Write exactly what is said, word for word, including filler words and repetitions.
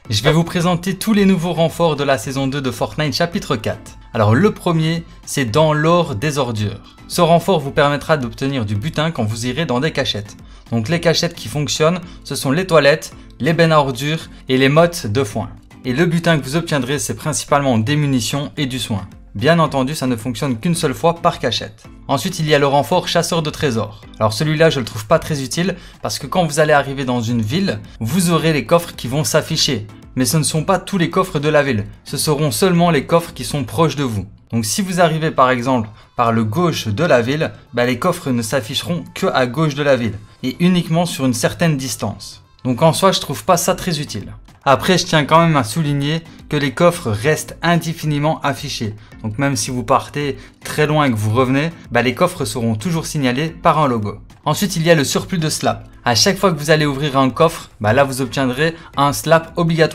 Je vais vous présenter tous les nouveaux renforts de la saison deux de Fortnite chapitre quatre. Alors le premier, c'est dans l'or des ordures. Ce renfort vous permettra d'obtenir du butin quand vous irez dans des cachettes. Donc les cachettes qui fonctionnent, ce sont les toilettes, les bennes à ordures et les mottes de foin. Et le butin que vous obtiendrez, c'est principalement des munitions et du soin. Bien entendu, ça ne fonctionne qu'une seule fois par cachette. Ensuite, il y a le renfort chasseur de trésors. Alors celui-là, je le trouve pas très utile parce que quand vous allez arriver dans une ville, vous aurez les coffres qui vont s'afficher. Mais ce ne sont pas tous les coffres de la ville. Ce seront seulement les coffres qui sont proches de vous. Donc si vous arrivez par exemple par le gauche de la ville, bah, les coffres ne s'afficheront que à gauche de la ville et uniquement sur une certaine distance. Donc en soi, je trouve pas ça très utile. Après, je tiens quand même à souligner que les coffres restent indéfiniment affichés. Donc même si vous partez très loin et que vous revenez, bah les coffres seront toujours signalés par un logo. Ensuite, il y a le surplus de slap. À chaque fois que vous allez ouvrir un coffre, bah là vous obtiendrez un slap obligatoire.